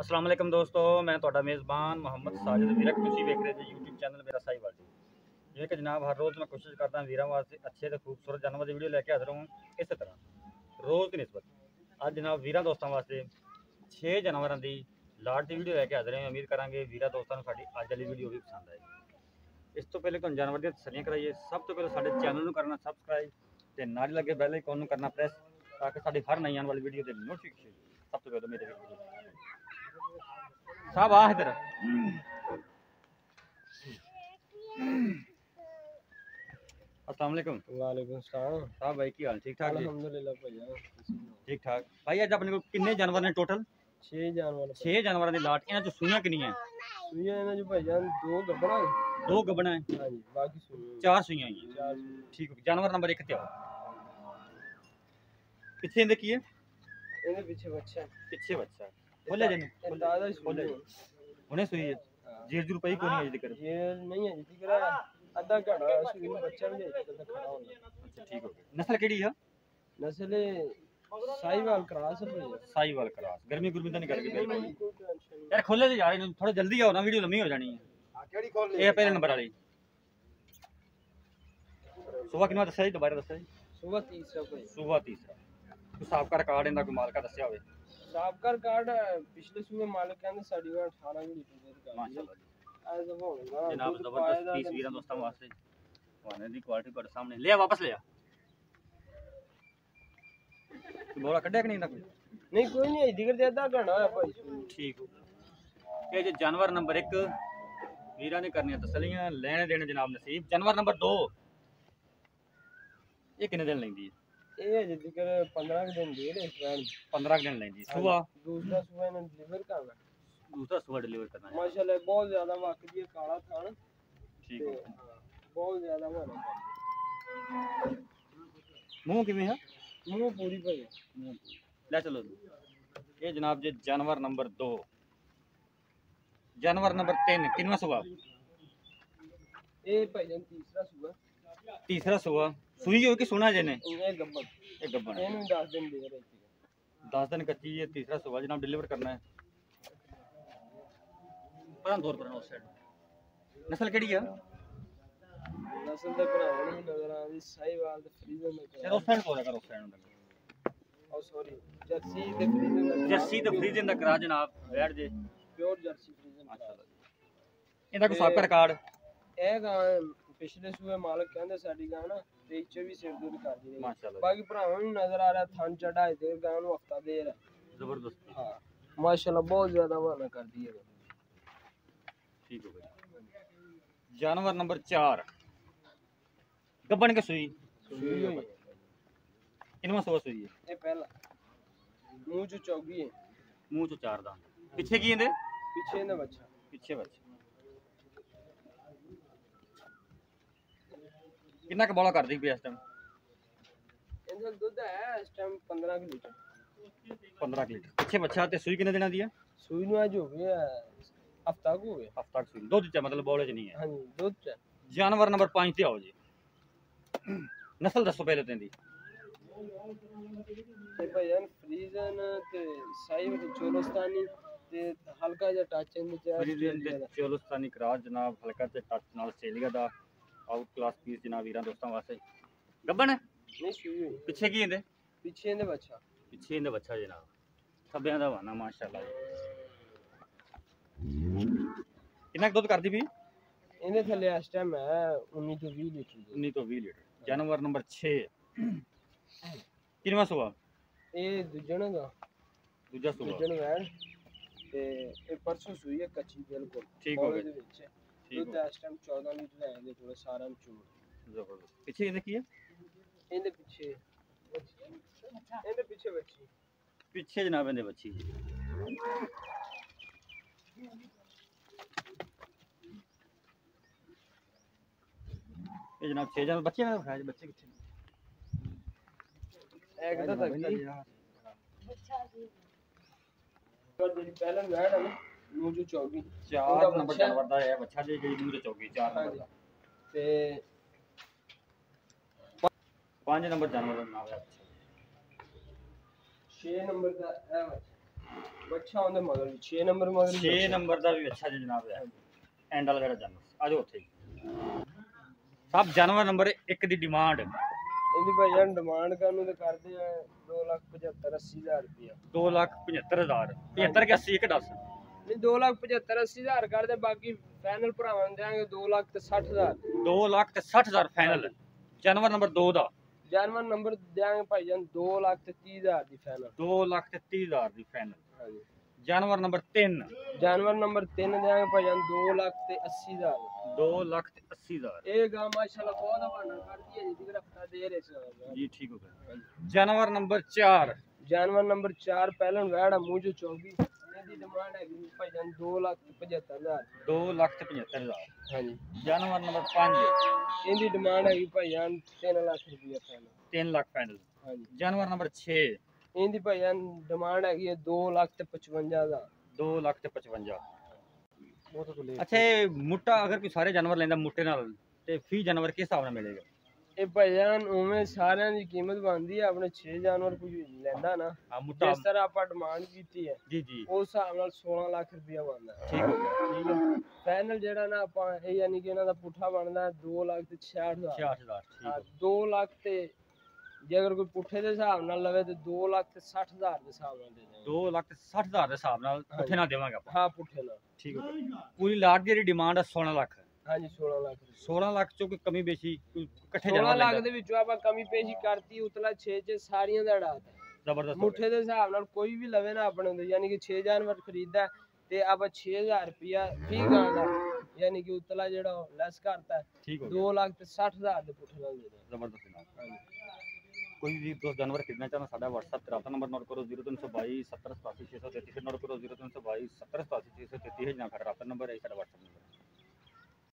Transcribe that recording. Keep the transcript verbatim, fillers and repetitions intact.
अस्सलाम वालेकुम दोस्तों, मैं ਤੁਹਾਡਾ ਮੇਜ਼ਬਾਨ ਮੁਹੰਮਦ ਸਾजिद ਵੀਰਕ ਤੁਸੀਂ ਵੇਖ ਰਹੇ ਜੀ YouTube ਚੈਨਲ ਮੇਰਾ ਸਾਈਵਾਲ ਜੀ। ਜਿਵੇਂ ਕਿ ਜਨਾਬ ਹਰ ਰੋਜ਼ ਮੈਂ ਕੋਸ਼ਿਸ਼ ਕਰਦਾ ਵੀਰਾਂ ਵਾਸਤੇ ਅੱਛੇ ਤੇ ਖੂਬਸੂਰਤ ਜਾਨਵਰ ਦੀ ਵੀਡੀਓ ਲੈ ਕੇ ਹਾਜ਼ਰ ਹਾਂ। ਇਸੇ ਤਰ੍ਹਾਂ ਰੋਜ਼ ਦੀ ਨਿਸਬਤ ਅੱਜ ਜਨਾਬ ਵੀਰਾਂ ਦੋਸਤਾਂ ਵਾਸਤੇ ਛੇ ਜਾਨਵਰਾਂ ਦੀ ਲਾਟ ਦੀ ਵੀਡੀਓ ਲੈ ਕੇ ਹਾਜ਼ਰ ਹਾਂ। ਉਮੀਦ ਕਰਾਂਗੇ ਵੀਰਾਂ ਦੋਸਤਾਂ ਨੂੰ ਸਾਡੀ ਅੱਜ ਵਾਲੀ ਵੀਡੀਓ ਵੀ ਪਸੰਦ ਆਏਗੀ। ਇਸ ਤੋਂ ਪਹਿਲੇ ਤੁਹਾਨੂੰ ਜਾਨਵਰ ਦੀਆਂ ਤਸੱਲੀਆਂ ਕਰਾਈਏ। ਸਭ ਤੋਂ ਪਹਿਲਾਂ ਸਾਡੇ ਚੈਨਲ ਨੂੰ ਕਰਨਾ ਸਬਸਕ੍ਰਾਈਬ ਤੇ ਨਾਲ ਲੱਗੇ ਬੈਲ ਆਈਕਨ ਨੂੰ ਕਰਨਾ ਪ੍ਰੈਸ ਤਾਂ ਕਿ ਸਾਡੀ ਹਰ ਨਈ ਆਉਣ ਵਾਲੀ ਵੀਡੀਓ ਦੇ ਨੋਟੀਫਿਕੇਸ਼ਨ ਸਭ ਤੋਂ ਪਹਿਲਾਂ ਮੇਰੇ ਵੀਡੀਓ साहब आ इधर। अस्सलाम वालेकुम। वालेकुम सलाम साहब भाई की हाल ठीक ठाक? अल्हम्दुलिल्लाह भैया ठीक ठाक। भाई अज अपने को कितने जानवर ने टोटल? छह जानवर। छह जानवर की लाट। इन्हां चों सूइयां कितनियां हैं? सूइयां इन्हां चों भाईजान दो गब्बना है। दो गब्बना है। हां जी बाकी सूइयां चार सूइयां हैं। चार। ठीक है। जानवर नंबर एक ते आओ। पीछे इनके की है? इनके पीछे बच्चा है। पीछे बच्चा है। खोले जने दादा खोले उन्हें सुई है। जेर जुर पई कोनी है जिक्र ये नहीं है जिक्र आधा घड़ा सुई बच्चा भी है तो खड़ा होना। अच्छा ठीक हो गया। नस्ल केड़ी है? नस्ल साहिवाल क्रॉस है। साहिवाल क्रॉस। गर्मी गुरमी तो नहीं करके भाई यार खोले तो यार थोड़ा जल्दी आओ ना, वीडियो लंबी हो जानी है। केड़ी खोल ले? ये पहले नंबर वाली सुबह कितना दस्या जी? दोबारा दस्या जी। सुबह तीसरा भाई। सुबह तीसरा। तो साहब का रिकॉर्ड इंदा कोई मालका दस्या होवे? साहब का रिकॉर्ड पिछले सूबे मालिक कहंदे साडी अठारह लीटर दे रिकॉर्ड माशाल्लाह। आज तो होगा जनाब जबरदस्त पीस वीरां दोस्तां वास्ते वाने दी क्वालिटी पर सामने ले वापस ले आ। बोला कड्या कि नहीं ना कोई? नहीं कोई नहीं जिगर दे अद्धा घंटा है भाई। ठीक हो। ये जो जानवर नंबर एक वीरां ने करनी तसलियां लेने देने जनाब नसीब। जानवर नंबर दो ये कितने दिन लेंदी है? ये जिक्र पंद्रह दिन दे रहे हैं। पंद्रह दिन लेंदी। सुबह दूसरा सुबह ने डिलीवर करना। दूसरा सुबह डिलीवर करना है। माशाल्लाह बहुत ज्यादा वाकई ये काला था ना। ठीक है। बहुत ज्यादा वाला मुंह किवें है? मुंह पूरी भाई मुंह ले चलो। ये जनाब जी जानवर नंबर दो। जानवर नंबर तीन किनवा सुबह? ये भाईजान तीसरा सुबह। तीसरा सुबह। सुई हो कि सुना जेने? ये गब्बन। ये गब्बन है। इन्हें दस दिन दे रहे थे। दस दिन कच्ची है। तीसरा सुबह जनाब डिलीवर करना है। पर दौर पर उस साइड नस्ल केड़ी है? नस्ल दे भरावां नूं नजर आंदी साहिवाल ते फ्रीजन दा। यार उस साइड बोला कर उस साइड अंदर। ओ सॉरी जर्सी ते फ्रीजन दा। जर्सी ते फ्रीजन दा करा जनाब बैठ जे। Pure Jersey फ्रीजन। माशाल्लाह। इंदा कोई साबका रिकॉर्ड? ए गां पिछले सूबे मालिक कहंदे साडी गां ना तेईस चौबीस सिर दूर कर दी। माशाल्लाह। बाकी भरावां नूं नजर आ रहा थन चढ़ाई दे गां नूं हफ्ता देर है। जबरदस्त। हां माशाल्लाह बहुत ज्यादा वाला कर दी है। ठीक हो गया। जानवर नंबर चार गब्बन के सुई। सुई हुई किनवा सुबह सुई है? ये पहला मुंह जो चौगी है। मुंह चो चार दांत। पीछे की इंदे? पीछे इंदा बच्चा। पीछे बच्चा। कितना का बौला कर दी इस टाइम? इनका दूध है इस टाइम पंद्रह लीटर। पंद्रह लीटर। पीछे बच्चा ते सुई कितने दिना दी है? सुई नु आज हो गया हफ्ता को हो गया। हफ्ता की सुई। दूध च मतलब बौले च नहीं है। हां जी दूध च। जानवर नंबर पाँच ते आओ जी। नस्ल दसो पहले तेंदी। ते भाईजान फ्रीजन ते साहिवाल चोलोस्तानी ते हल्का जा टच इन च। फ्रीजन ते चोलोस्तानी क्रॉस जनाब हल्का ते टच नाल ऑस्ट्रेलिया दा आउट क्लास पीस जनाब वीरां दोस्तां वास्ते। गब्बन है? नहीं सुई हुई। पीछे की इंदे? पीछे इंदे बच्चा। पीछे इंदे बच्चा जनाब। खब्बियां दा वाना माशाल्लाह। कितना दूध कर दी भी? इन्हें थले इस टाइम है उन्नीस तो बीस लीटर। उन्नीस तो बीस लीटर। जानवर नंबर छह किनवा सुबह? ये दूजन दा दूजा सुबह। दूजन वैन ते ये परसों सुई है कच्ची बिल्कुल। ठीक हो गया। ठीक है। इस टाइम चौदह लीटर है ये थोड़ा सारा चूड़। जबरदस्त। पीछे इनके की है? इनके पीछे इनके पीछे बच्ची। पीछे जनाब इनके बच्ची। ये जनाब छह जानवर बच्चे ना खाए बच्चे कितने? एक दा तक बच्चा जी। तो जेडी पहला वैन है ना नू जो चौगी चार नंबर जानवर दा है बच्चा जे जेडी नू जो चौगी चार नंबर दा ते पांच नंबर जानवर दा नाम है। छह नंबर का है बच्चा। ਬੱਚਾ ਉਹਦੇ ਮਗਰ ਛੇ ਨੰਬਰ ਮਗਰ छे नंबर ਦਾ ਵੀ ਅੱਛਾ ਜੀ ਜਨਾਬ ਹੈ ਐਂਡ ਵਾਲਾ ਜਿਹੜਾ ਜਾਨਵਰ ਆਜੋ ਉੱਥੇ ਸਭ ਜਾਨਵਰ ਨੰਬਰ ਇੱਕ ਦੀ ਡਿਮਾਂਡ ਇਹਦੀ ਭਾਈ ਡਿਮਾਂਡ ਕਰਨ ਨੂੰ ਤੇ ਕਰਦੇ ਆ ਦੋ ਲੱਖ ਪਝੱਤਰ ਅੱਸੀ ਹਜ਼ਾਰ ਰੁਪਇਆ दो लाख पचहत्तर हजार पचहत्तर के अस्सी एक दस ਨਹੀਂ ਦੋ ਲੱਖ ਪਝੱਤਰ ਅੱਸੀ ਹਜ਼ਾਰ ਕਰਦੇ ਬਾਕੀ ਫਾਈਨਲ ਭਰਾਵਾਂ ਨੂੰ ਦੇਾਂਗੇ ਦੋ ਲੱਖ ਤੇ ਸੱਠ ਹਜ਼ਾਰ दो लाख ते साठ हजार फाइनल जानवर नंबर दो ਦਾ ਜਾਨਵਰ ਨੰਬਰ ਦਿਆਂਗੇ ਭਾਈ ਜਾਨ ਦੋ ਲੱਖ ਤੇ ਤੀਹ ਹਜ਼ਾਰ ਦੀ ਫਾਈਨਲ दो लाख ते तीस हजार ਦੀ फाइनल ਹਾਂਜੀ जानवर नंबर तीन ਜਾਨਵਰ ਨੰਬਰ ਤਿੰਨ ਦਿਆਂਗੇ ਭਾਈ ਜਾਨ ਦੋ ਲੱਖ ਤੇ ਅੱਸੀ ਹਜ਼ਾਰ दो लाख ते अस्सी हजार ਇਹ ਗਾ ਮਾਸ਼ਾਅੱਲਾ ਬਹੁਤ ਹਵਾਨਾ ਕਰਦੀ ਹੈ ਜੀ ਰਫਤਾ ਦੇ ਰਹੇ ਸੀ जी ठीक हो गया जानवर नंबर चार ਜਾਨਵਰ ਨੰਬਰ ਚਾਰ ਪਹਿਲਨ ਵੈੜਾ ਮੂੰਹ ਚੋਂ ਚੌਵੀ ਇਹਦੀ ਡਿਮਾਂਡ ਹੈਗੀ ਭਾਈ ਜਾਨ ਦੋ ਲੱਖ ਤੇ ਪਝੱਤਰ ਹਜ਼ਾਰ दो लाख ते पचहत्तर हजार ਹਾਂਜੀ जानवर नंबर पांच ਇਹਦੀ ਡਿਮਾਂਡ ਹੈਗੀ ਭਾਈ ਜਾਨ ਤਿੰਨ ਲੱਖ ਰੁਪਇਆ ਫਾਈਨਲ तीन लाख फाइनल ਹਾਂਜੀ जानवर नंबर छे ਇਹਦੀ ਭਾਈ ਜਾਨ ਡਿਮਾਂਡ ਹੈਗੀ ਹੈ ਦੋ ਲੱਖ ਤੇ ਪਚਵੰਜਾ ਹਜ਼ਾਰ दो लाख ते पचवंजा अच्छा ये मुट्टा अगर कोई सारे जानवर लेंदा मुट्टे नाल ते फी जानवर किस हिसाब नाल मिलेगा ਇਹ ਭਾਈ ਜਾਨ ਉਵੇਂ ਸਾਰਿਆਂ ਦੀ ਕੀਮਤ ਬਣਦੀ ਹੈ ਆਪਣੇ ਛੇ ਜਾਨਵਰ ਕੋਈ ਲੈਂਦਾ ਨਾ हां मुट्टा ਜਿਸ ਤਰ੍ਹਾਂ ਆਪਾਂ ਡਿਮਾਂਡ ਕੀਤੀ ਹੈ जी जी ਉਸ ਹਿਸਾਬ ਨਾਲ ਸੋਲਾਂ ਲੱਖ ਰੁਪਇਆ ਬਣਦਾ ठीक हो गया ਠੀਕ ਹੈ ਫਾਈਨਲ ਜਿਹੜਾ ਨਾ ਆਪਾਂ ਇਹ ਯਾਨੀ ਕਿ ਇਹਨਾਂ ਦਾ ਪੁੱਠਾ ਬਣਦਾ ਦੋ ਲੱਖ ਤੇ ਛਿਆਹਠ ਹਜ਼ਾਰ छियासठ हजार ठीक ਹਾਂ, हो गया ਦੋ ਲੱਖ ਤੇ ਜੇ ਅਗਰ ਕੋਈ ਪੁੱਠੇ ਦੇ ਹਿਸਾਬ ਨਾਲ ਲਵੇ ਤੇ ਦੋ ਲੱਖ ਤੇ ਸੱਠ ਹਜ਼ਾਰ ਦੇ ਹਿਸਾਬ ਨਾਲ ਦੇ ਦੇਵਾਂਗੇ दो लाख ते साठ हजार ਦੇ ਹਿਸਾਬ ਨਾਲ ਪੁੱਠੇ ਨਾਲ ਦੇਵਾਂਗੇ ਆਪਾਂ ਹਾਂ ਪੁੱਠੇ ਨਾਲ ਠੀਕ ਹੋ ਗਿਆ ਪੂਰੀ ਲਾਟ ਦੀ ਜਿਹੜੀ ਡਿਮਾਂਡ ਹੈ सोलह ਲੱਖ ਹਾਂਜੀ ਸੋਲਾਂ ਲੱਖ ਰੁਪਇਆ। सोलह ਲੱਖ ਚੋਂ ਕੋਈ ਕਮੀ ਬੇਸ਼ੀ ਕੋਈ ਇਕੱਠੇ ਸੋਲਾਂ ਜਾਨਵਰ ਲੱਖ ਲੈਂਦਾ ਦੇ ਵਿੱਚੋਂ ਆਪਾਂ ਕਮੀ ਪੇਸ਼ੀ ਕਰਤੀ ਉਤਲਾ ਛੇ ਚ ਸਾਰੀਆਂ ਦਾ ਉਡਾਤਾ ਜ਼ਬਰਦਸਤ ਹੋ ਮੁੱਠੇ ਦੇ ਹਿਸਾਬ ਨਾਲ ਕੋਈ ਵੀ ਲਵੇ ਨਾ ਆਪਣੇ ਤੋਂ ਯਾਨੀ ਕਿ ਛੇ ਜਾਨਵਰ ਖਰੀਦਦਾ ਤੇ ਆਪਾਂ ਛੇ ਹਜ਼ਾਰ ਰੁਪਇਆ ਵੀਹ ਗਾਂ ਦਾ ਯਾਨੀ ਕਿ ਉਤਲਾ ਜਿਹੜਾ ਲੈਸ ਕਰਤਾ ਗਿਆ। ਠੀਕ ਹੋ ਗਿਆ ਦੋ ਲੱਖ ਤੇ ਸੱਠ ਹਜ਼ਾਰ ਦੇ ਪੁੱਠੇ ਨਾਲ ਦੇ ਦੇ ਜ਼ਬਰਦਸਤ ਜਨਾਬ ਕੋਈ ਵੀ ਦੋਸਤ ਜਾਨਵਰ ਖਰੀਦਣਾ ਚਾਹੁੰਦਾ ਸਾਡਾ WhatsApp ਤੇ ਰਾਬਤਾ ਨੰਬਰ ਨੋਟ ਕਰੋ ਜ਼ੀਰੋ ਤਿੰਨ ਸੌ ਬਾਈ ਸੱਤਰ ਸਤਾਸੀ ਛੇ ਸੌ ਤੇਤੀ ਫਿਰ ਨੋਟ ਕਰੋ ਜ਼ੀਰੋ ਤਿੰਨ ਸੌ ਬਾਈ ਸੱਤਰ ਸਤਾਸੀ ਛੇ ਸੌ ਤੇਤੀ ਹੈ ਜਾਂ ਸਾਡਾ ਰਾਬਤਾ ਨੰਬਰ ਹੈ ਸਾਡਾ WhatsApp ਨੰਬਰ